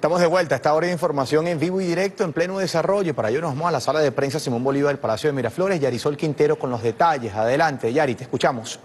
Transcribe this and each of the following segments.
Estamos de vuelta a esta hora de información en vivo y directo, en pleno desarrollo. Para ello nos vamos a la sala de prensa Simón Bolívar del Palacio de Miraflores. Yarisol Quintero con los detalles. Adelante, Yari, te escuchamos.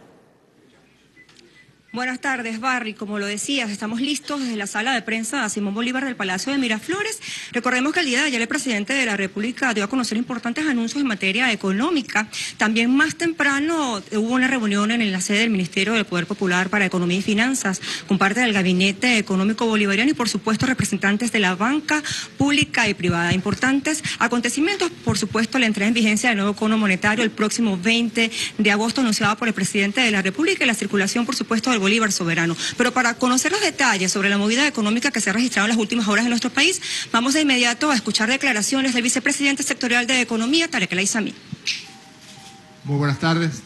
Buenas tardes, Barry. Como lo decías, estamos listos desde la sala de prensa Simón Bolívar del Palacio de Miraflores. Recordemos que el día de ayer el presidente de la República dio a conocer importantes anuncios en materia económica. También más temprano hubo una reunión en la sede del Ministerio del Poder Popular para Economía y Finanzas con parte del Gabinete Económico Bolivariano y por supuesto representantes de la banca pública y privada. Importantes acontecimientos, por supuesto, la entrada en vigencia del nuevo cono monetario el próximo 20 de agosto anunciado por el presidente de la República y la circulación, por supuesto, del Bolívar soberano. Pero para conocer los detalles sobre la movida económica que se ha registrado en las últimas horas en nuestro país, vamos de inmediato a escuchar declaraciones del vicepresidente sectorial de Economía, Tarek El Aissami. Muy buenas tardes.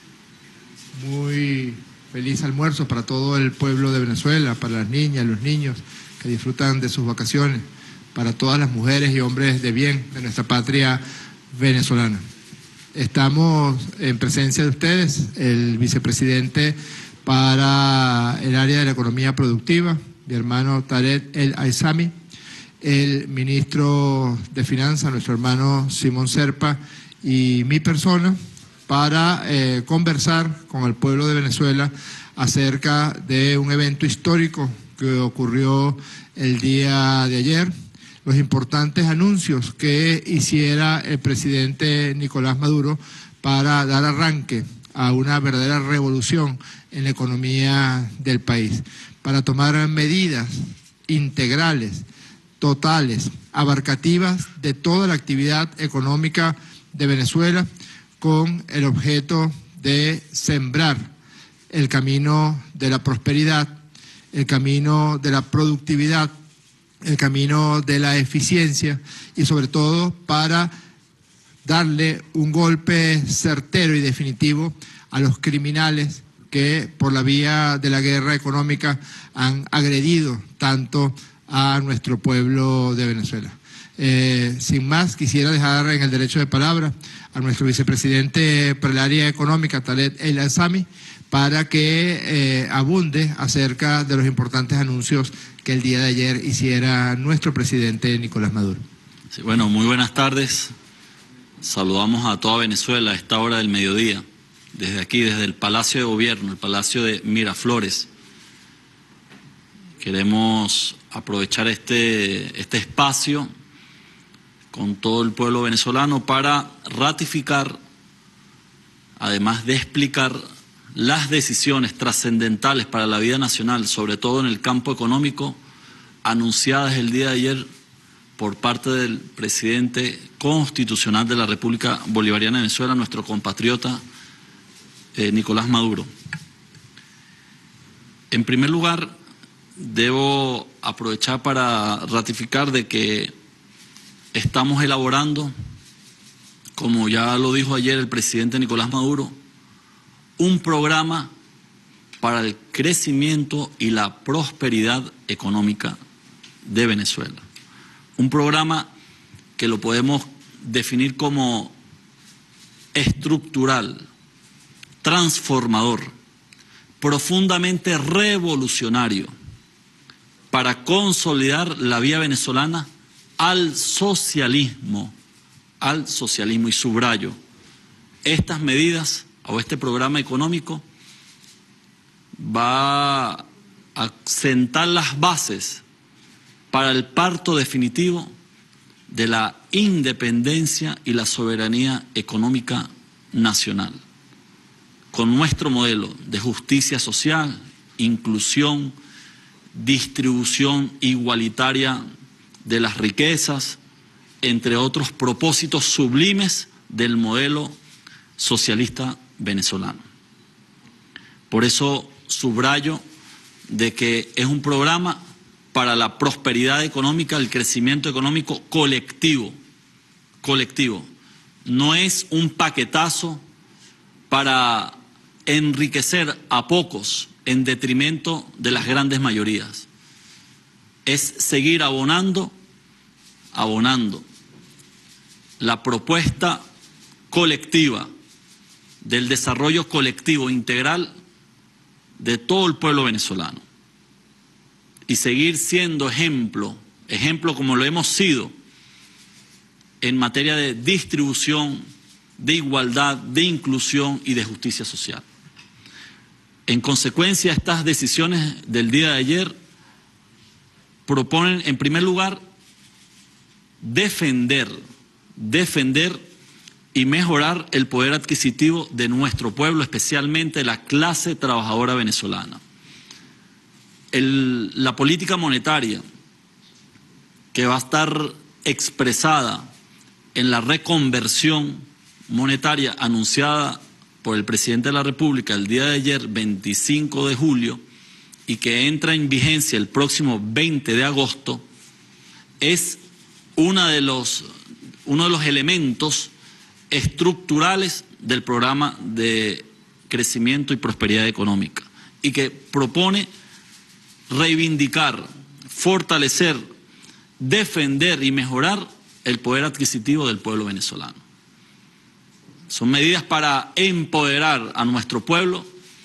Muy feliz almuerzo para todo el pueblo de Venezuela, para las niñas, los niños que disfrutan de sus vacaciones, para todas las mujeres y hombres de bien de nuestra patria venezolana. Estamos en presencia de ustedes, el vicepresidente para el área de la economía productiva, mi hermano Tarek El Aissami, el ministro de Finanzas, nuestro hermano Simón Serpa, y mi persona, para conversar con el pueblo de Venezuela acerca de un evento histórico que ocurrió el día de ayer, los importantes anuncios que hiciera el presidente Nicolás Maduro para dar arranque a una verdadera revolución en la economía del país, para tomar medidas integrales, totales, abarcativas de toda la actividad económica de Venezuela, con el objeto de sembrar el camino de la prosperidad, el camino de la productividad, el camino de la eficiencia y sobre todo para darle un golpe certero y definitivo a los criminales que por la vía de la guerra económica han agredido tanto a nuestro pueblo de Venezuela. Sin más, quisiera dejar en el derecho de palabra a nuestro vicepresidente para el área económica, Tarek El Aissami, para que abunde acerca de los importantes anuncios que el día de ayer hiciera nuestro presidente Nicolás Maduro. Sí, bueno, muy buenas tardes. Saludamos a toda Venezuela a esta hora del mediodía, desde aquí, desde el Palacio de Gobierno, el Palacio de Miraflores. Queremos aprovechar este espacio con todo el pueblo venezolano para ratificar, además de explicar las decisiones trascendentales para la vida nacional, sobre todo en el campo económico, anunciadas el día de ayer por parte del presidente constitucional de la República Bolivariana de Venezuela, nuestro compatriota Nicolás Maduro. En primer lugar, debo aprovechar para ratificar de que estamos elaborando, como ya lo dijo ayer el presidente Nicolás Maduro, un programa para el crecimiento y la prosperidad económica de Venezuela. Un programa que lo podemos definir como estructural, transformador, profundamente revolucionario, para consolidar la vía venezolana al socialismo, y subrayo, estas medidas o este programa económico va a sentar las bases para el parto definitivo de la independencia y la soberanía económica nacional, con nuestro modelo de justicia social, inclusión, distribución igualitaria de las riquezas, entre otros propósitos sublimes del modelo socialista venezolano. Por eso subrayo de que es un programa para la prosperidad económica, el crecimiento económico colectivo. No es un paquetazo para enriquecer a pocos en detrimento de las grandes mayorías. Es seguir abonando la propuesta colectiva del desarrollo colectivo integral de todo el pueblo venezolano y seguir siendo ejemplo ejemplo como lo hemos sido en materia de distribución, de igualdad, de inclusión y de justicia social. En consecuencia, estas decisiones del día de ayer proponen, en primer lugar, defender y mejorar el poder adquisitivo de nuestro pueblo, especialmente la clase trabajadora venezolana. La política monetaria que va a estar expresada en la reconversión monetaria anunciada por el presidente de la República el día de ayer, 25 de julio, y que entra en vigencia el próximo 20 de agosto, es uno de los elementos estructurales del programa de crecimiento y prosperidad económica, y que propone reivindicar, fortalecer, defender y mejorar el poder adquisitivo del pueblo venezolano. Son medidas para empoderar a nuestro pueblo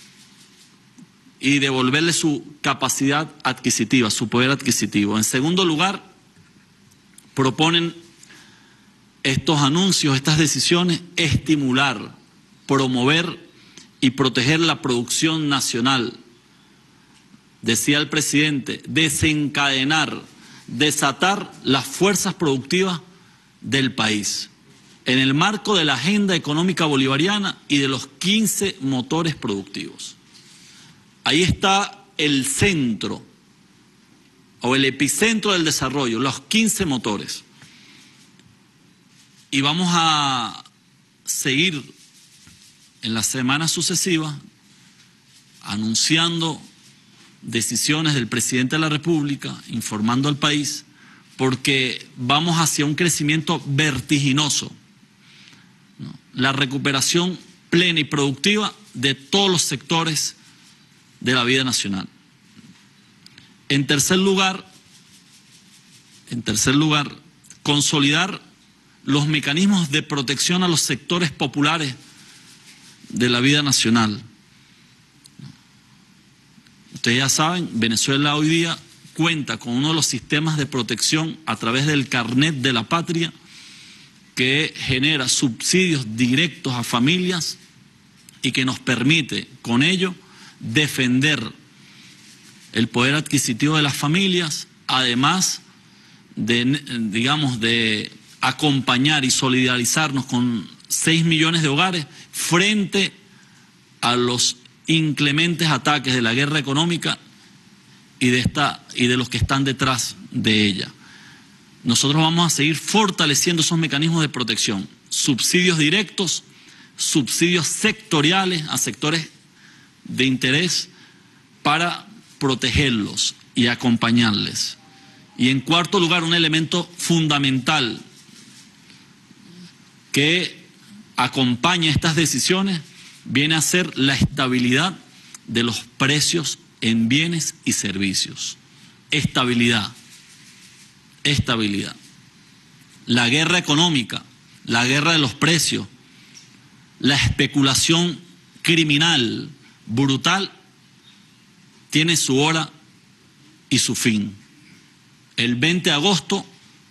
y devolverle su capacidad adquisitiva, su poder adquisitivo. En segundo lugar, proponen estos anuncios, estas decisiones, estimular, promover y proteger la producción nacional. Decía el presidente, desencadenar, desatar las fuerzas productivas del país, en el marco de la agenda económica bolivariana y de los 15 motores productivos. Ahí está el centro o el epicentro del desarrollo, los 15 motores. Y vamos a seguir en las semanas sucesivas anunciando decisiones del presidente de la República, informando al país, porque vamos hacia un crecimiento vertiginoso, ¿no? La recuperación plena y productiva de todos los sectores de la vida nacional. En tercer lugar, consolidar los mecanismos de protección a los sectores populares de la vida nacional. Ustedes ya saben, Venezuela hoy día cuenta con uno de los sistemas de protección a través del Carnet de la Patria, que genera subsidios directos a familias y que nos permite con ello defender el poder adquisitivo de las familias, además de acompañar y solidarizarnos con 6 millones de hogares frente a los inclementes ataques de la guerra económica y de los que están detrás de ella. Nosotros vamos a seguir fortaleciendo esos mecanismos de protección, subsidios directos, subsidios sectoriales a sectores de interés para protegerlos y acompañarles. Y en cuarto lugar, un elemento fundamental que acompaña estas decisiones viene a ser la estabilidad de los precios en bienes y servicios. Estabilidad. La guerra económica, la guerra de los precios, la especulación criminal, brutal, tiene su hora y su fin. El 20 de agosto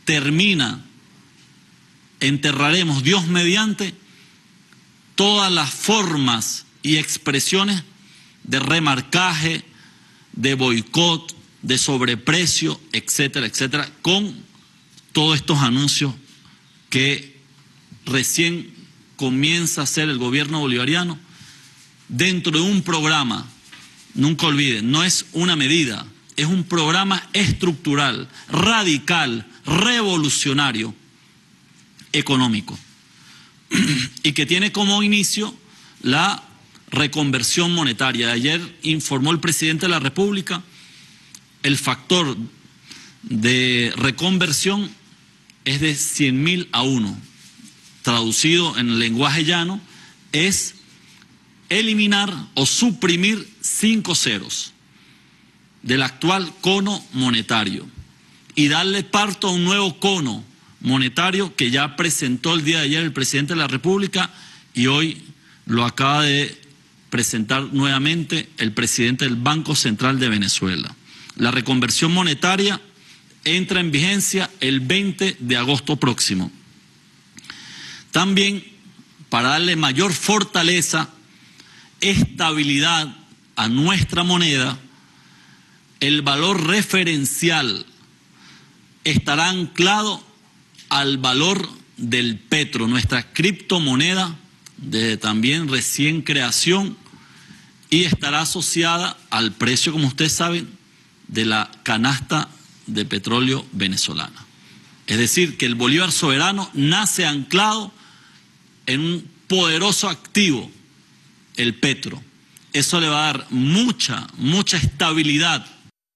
enterraremos, Dios mediante, todas las formas y expresiones de remarcaje, de boicot, de sobreprecio, etcétera, etcétera, con todos estos anuncios que recién comienza a hacer el gobierno bolivariano dentro de un programa. Nunca olviden, no es una medida, es un programa estructural, radical, revolucionario, económico, y que tiene como inicio la reconversión monetaria. Ayer informó el presidente de la República, el factor de reconversión es de 100.000 a 1. Traducido en el lenguaje llano, es eliminar o suprimir 5 ceros del actual cono monetario y darle parto a un nuevo cono monetario que ya presentó el día de ayer el presidente de la República y hoy lo acaba de presentar nuevamente el presidente del Banco Central de Venezuela. La reconversión monetaria entra en vigencia el 20 de agosto próximo. También, para darle mayor fortaleza, estabilidad a nuestra moneda, el valor referencial estará anclado al valor del petro, nuestra criptomoneda de también recién creación, y estará asociada al precio, como ustedes saben, de la canasta de petróleo venezolana. Es decir, que el bolívar soberano nace anclado en un poderoso activo, el petro. Eso le va a dar mucha estabilidad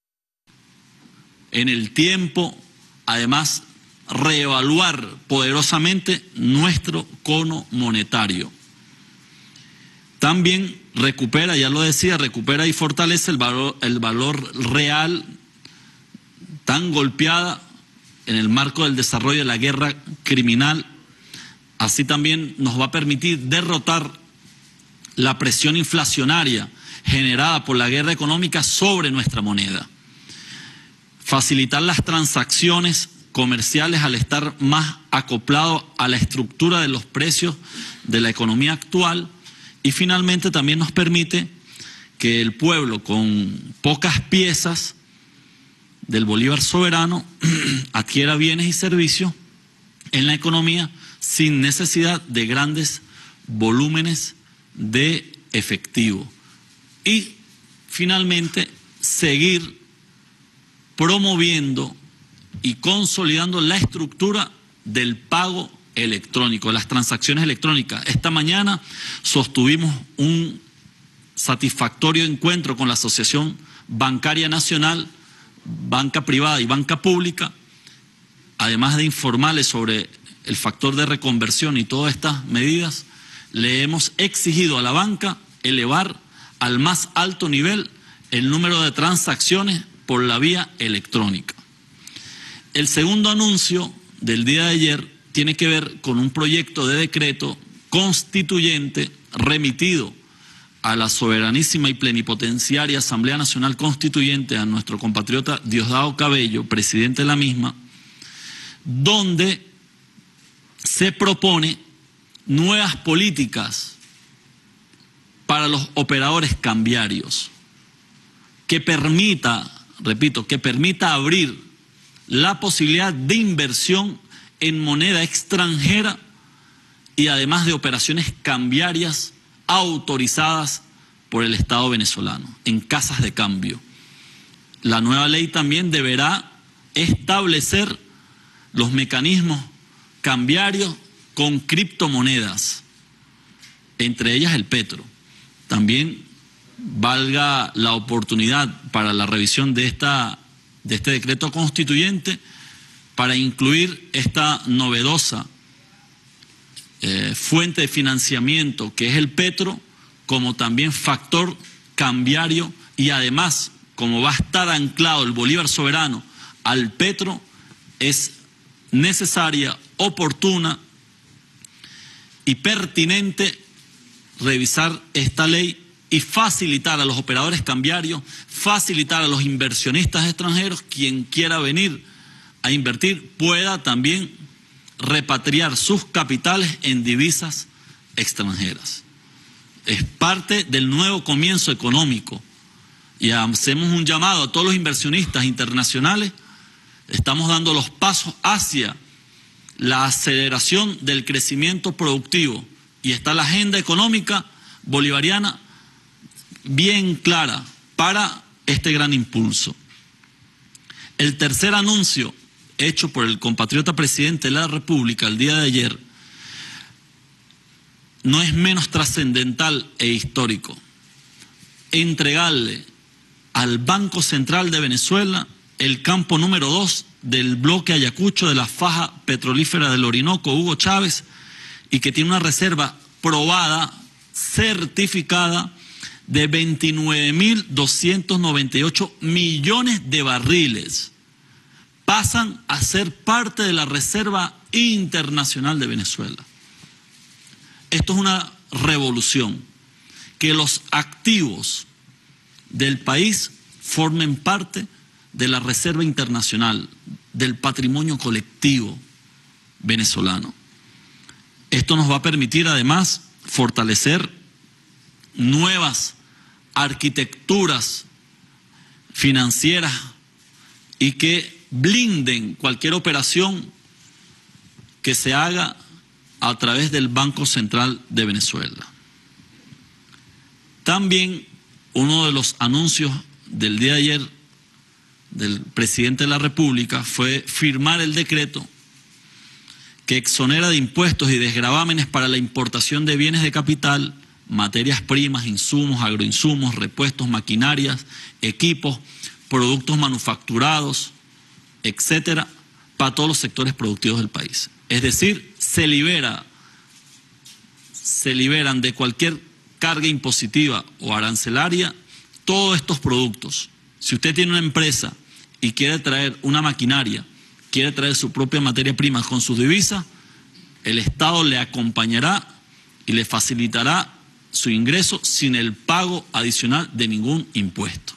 en el tiempo, además reevaluar poderosamente nuestro cono monetario. También recupera, ya lo decía, recupera y fortalece el valor real tan golpeada en el marco del desarrollo de la guerra criminal. Así también nos va a permitir derrotar la presión inflacionaria generada por la guerra económica sobre nuestra moneda. Facilitar las transacciones comerciales al estar más acoplado a la estructura de los precios de la economía actual, y finalmente también nos permite que el pueblo con pocas piezas del bolívar soberano adquiera bienes y servicios en la economía sin necesidad de grandes volúmenes de efectivo. Y finalmente seguir promoviendo y consolidando la estructura del pago electrónico, las transacciones electrónicas. Esta mañana sostuvimos un satisfactorio encuentro con la Asociación Bancaria Nacional, Banca Privada y Banca Pública, además de informarles sobre el factor de reconversión y todas estas medidas. Le hemos exigido a la banca elevar al más alto nivel el número de transacciones por la vía electrónica. El segundo anuncio del día de ayer tiene que ver con un proyecto de decreto constituyente remitido a la soberanísima y plenipotenciaria Asamblea Nacional Constituyente, a nuestro compatriota Diosdado Cabello, presidente de la misma, donde se propone nuevas políticas para los operadores cambiarios que permita, repito, que permita abrir la posibilidad de inversión en moneda extranjera y además de operaciones cambiarias autorizadas por el Estado venezolano en casas de cambio. La nueva ley también deberá establecer los mecanismos cambiarios con criptomonedas, entre ellas el petro. También valga la oportunidad para la revisión de este decreto constituyente para incluir esta novedosa fuente de financiamiento que es el petro, como también factor cambiario, y además, como va a estar anclado el bolívar soberano al petro, es necesaria, oportuna y pertinente revisar esta ley y facilitar a los operadores cambiarios, facilitar a los inversionistas extranjeros, quien quiera venir a invertir pueda también repatriar sus capitales en divisas extranjeras. Es parte del nuevo comienzo económico y hacemos un llamado a todos los inversionistas internacionales. Estamos dando los pasos hacia la aceleración del crecimiento productivo y está la agenda económica bolivariana bien clara para este gran impulso. El tercer anuncio hecho por el compatriota presidente de la República el día de ayer no es menos trascendental e histórico. Entregarle al Banco Central de Venezuela el campo número 2 del bloque Ayacucho de la faja petrolífera del Orinoco, Hugo Chávez, y que tiene una reserva probada, certificada, de 29.298 millones de barriles. Pasan a ser parte de la Reserva Internacional de Venezuela. Esto es una revolución, que los activos del país formen parte de la reserva internacional, del patrimonio colectivo venezolano. Esto nos va a permitir además fortalecer nuevas arquitecturas financieras y que blinden cualquier operación que se haga a través del Banco Central de Venezuela. También uno de los anuncios del día de ayer del presidente de la República fue firmar el decreto que exonera de impuestos y desgravámenes para la importación de bienes de capital, materias primas, insumos, agroinsumos, repuestos, maquinarias, equipos, productos manufacturados, etcétera, para todos los sectores productivos del país. Es decir, se liberan de cualquier carga impositiva o arancelaria todos estos productos. Si usted tiene una empresa y quiere traer una maquinaria, quiere traer su propia materia prima con sus divisas, el Estado le acompañará y le facilitará su ingreso sin el pago adicional de ningún impuesto.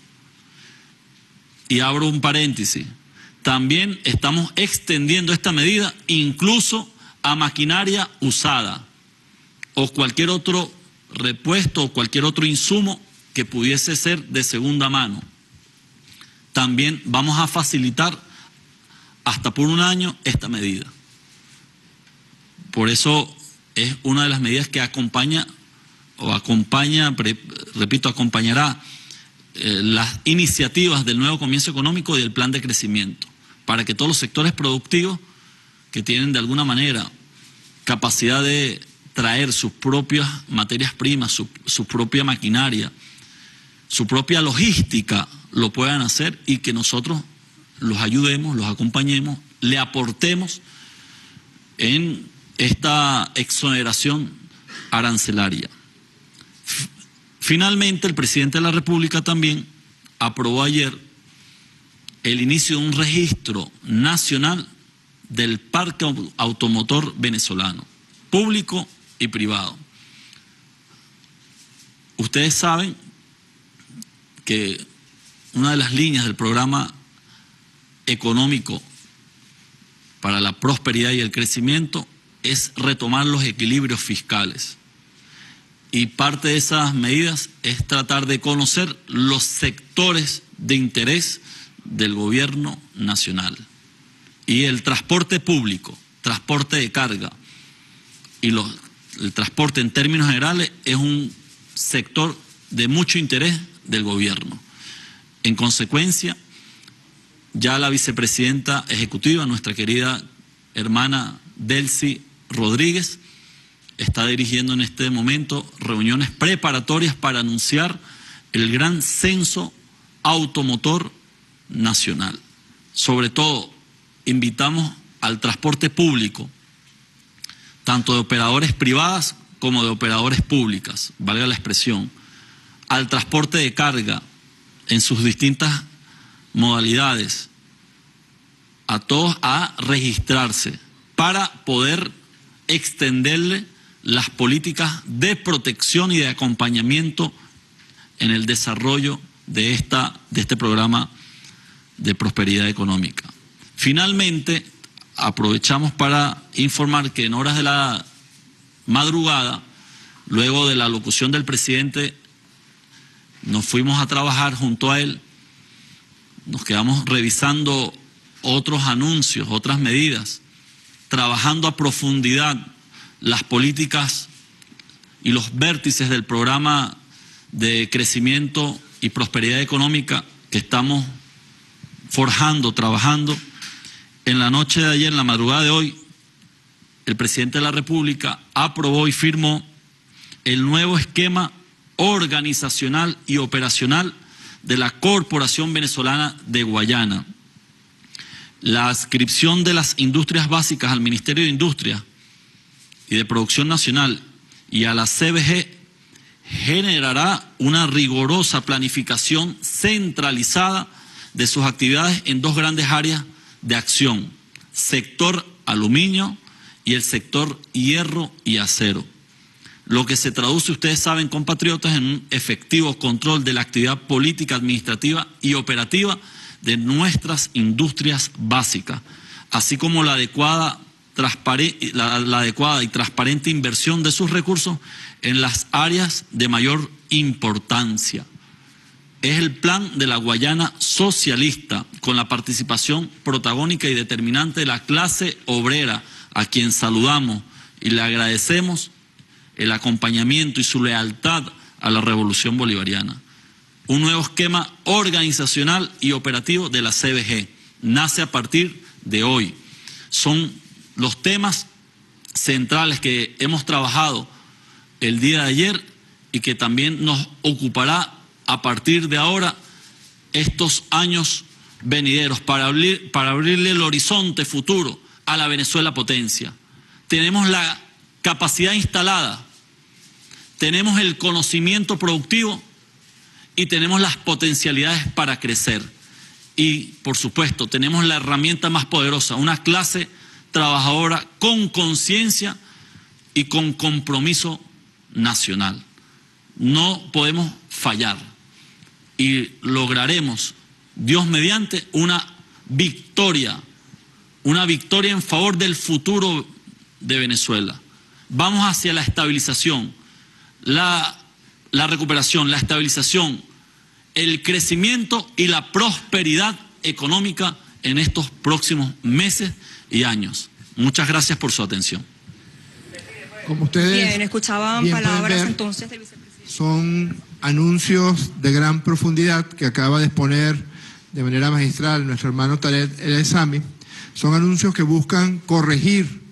Y abro un paréntesis, también estamos extendiendo esta medida incluso a maquinaria usada o cualquier otro repuesto o cualquier otro insumo que pudiese ser de segunda mano. También vamos a facilitar hasta por un año esta medida. Por eso es una de las medidas que acompañará las iniciativas del nuevo comienzo económico y del plan de crecimiento, para que todos los sectores productivos que tienen de alguna manera capacidad de traer sus propias materias primas, su propia maquinaria, su propia logística, lo puedan hacer y que nosotros los ayudemos, los acompañemos, le aportemos en esta exoneración arancelaria. Finalmente, el presidente de la República también aprobó ayer el inicio de un registro nacional del parque automotor venezolano, público y privado. Ustedes saben que una de las líneas del programa económico para la prosperidad y el crecimiento es retomar los equilibrios fiscales. Y parte de esas medidas es tratar de conocer los sectores de interés del gobierno nacional. Y el transporte público, transporte de carga y el transporte en términos generales es un sector de mucho interés del gobierno. En consecuencia, ya la vicepresidenta ejecutiva, nuestra querida hermana Delcy Rodríguez, está dirigiendo en este momento reuniones preparatorias para anunciar el gran censo automotor nacional. Sobre todo, invitamos al transporte público, tanto de operadores privadas como de operadores públicas, valga la expresión, al transporte de carga en sus distintas modalidades, a todos a registrarse para poder extenderle las políticas de protección y de acompañamiento en el desarrollo de este programa de prosperidad económica. Finalmente, aprovechamos para informar que en horas de la madrugada, luego de la locución del presidente, nos fuimos a trabajar junto a él, nos quedamos revisando otros anuncios, otras medidas, trabajando a profundidad las políticas y los vértices del programa de crecimiento y prosperidad económica que estamos forjando, trabajando. En la noche de ayer, en la madrugada de hoy, el presidente de la República aprobó y firmó el nuevo esquema organizacional y operacional de la Corporación Venezolana de Guayana. La adscripción de las industrias básicas al Ministerio de Industria y de Producción Nacional y a la CBG generará una rigurosa planificación centralizada de sus actividades en dos grandes áreas de acción: sector aluminio y el sector hierro y acero. Lo que se traduce, ustedes saben, compatriotas, en un efectivo control de la actividad política, administrativa y operativa de nuestras industrias básicas, así como la adecuada y transparente inversión de sus recursos en las áreas de mayor importancia. Es el plan de la Guayana socialista, con la participación protagónica y determinante de la clase obrera, a quien saludamos y le agradecemos el acompañamiento y su lealtad a la revolución bolivariana. Un nuevo esquema organizacional y operativo de la CBG nace a partir de hoy. Son los temas centrales que hemos trabajado el día de ayer y que también nos ocupará a partir de ahora estos años venideros para abrirle el horizonte futuro a la Venezuela potencia. Tenemos la capacidad instalada, tenemos el conocimiento productivo y tenemos las potencialidades para crecer. Y, por supuesto, tenemos la herramienta más poderosa, una clase trabajadora con conciencia y con compromiso nacional. No podemos fallar y lograremos, Dios mediante, una victoria en favor del futuro de Venezuela. Vamos hacia la estabilización, la recuperación, la estabilización, el crecimiento y la prosperidad económica en estos próximos meses y años. Muchas gracias por su atención. Como ustedes bien, escuchaban bien palabras pueden ver, entonces del vicepresidente. son anuncios de gran profundidad que acaba de exponer de manera magistral nuestro hermano Tarek El Aissami. Son anuncios que buscan corregir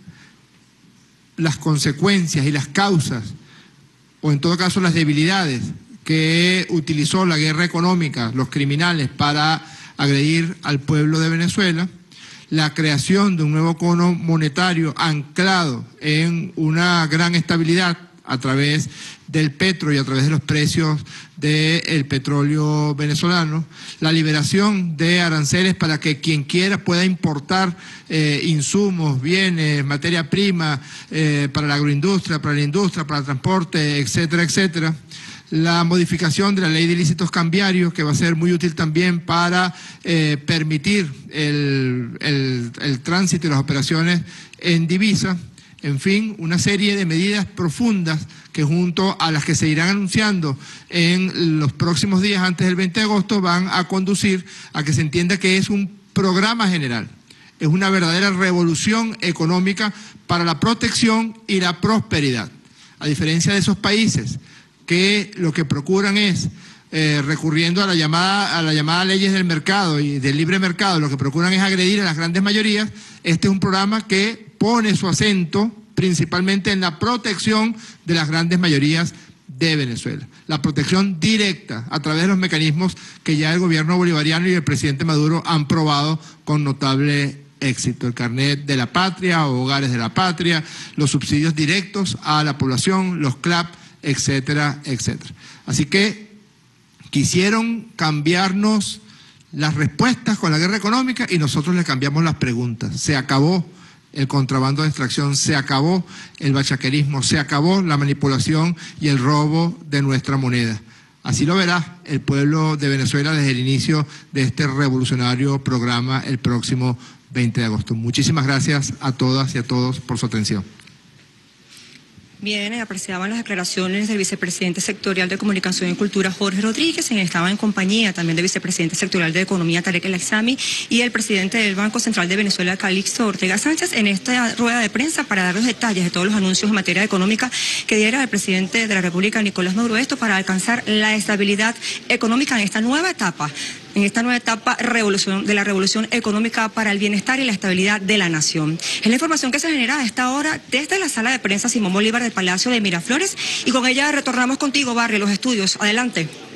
las consecuencias y las causas, o en todo caso las debilidades que utilizó la guerra económica, los criminales, para agredir al pueblo de Venezuela, la creación de un nuevo cono monetario anclado en una gran estabilidad a través del petro y a través de los precios del petróleo venezolano, la liberación de aranceles para que quien quiera pueda importar insumos, bienes, materia prima para la agroindustria, para la industria, para el transporte, etcétera, etcétera. La modificación de la ley de ilícitos cambiarios, que va a ser muy útil también para permitir el tránsito y las operaciones en divisa. En fin, una serie de medidas profundas que, junto a las que se irán anunciando en los próximos días antes del 20 de agosto, van a conducir a que se entienda que es un programa general, es una verdadera revolución económica para la protección y la prosperidad. A diferencia de esos países que lo que procuran es, recurriendo a la llamada leyes del mercado y del libre mercado, lo que procuran es agredir a las grandes mayorías. Este es un programa que pone su acento principalmente en la protección de las grandes mayorías de Venezuela. La protección directa a través de los mecanismos que ya el gobierno bolivariano y el presidente Maduro han probado con notable éxito. El carnet de la patria o hogares de la patria, los subsidios directos a la población, los CLAP, etcétera, etcétera. Así que quisieron cambiarnos las respuestas con la guerra económica y nosotros les cambiamos las preguntas. Se acabó el contrabando de extracción, se acabó el bachaquerismo, se acabó la manipulación y el robo de nuestra moneda. Así lo verá el pueblo de Venezuela desde el inicio de este revolucionario programa el próximo 20 de agosto. Muchísimas gracias a todas y a todos por su atención. Bien, apreciaban las declaraciones del vicepresidente sectorial de Comunicación y Cultura, Jorge Rodríguez, quien estaba en compañía también del vicepresidente sectorial de Economía, Tarek El Aissami, y el presidente del Banco Central de Venezuela, Calixto Ortega Sánchez, en esta rueda de prensa para dar los detalles de todos los anuncios en materia económica que diera el presidente de la República, Nicolás Maduro, esto para alcanzar la estabilidad económica en esta nueva etapa de la revolución económica para el bienestar y la estabilidad de la nación. Es la información que se genera a esta hora desde la sala de prensa Simón Bolívar del Palacio de Miraflores, y con ella retornamos contigo, Barry, los estudios. Adelante.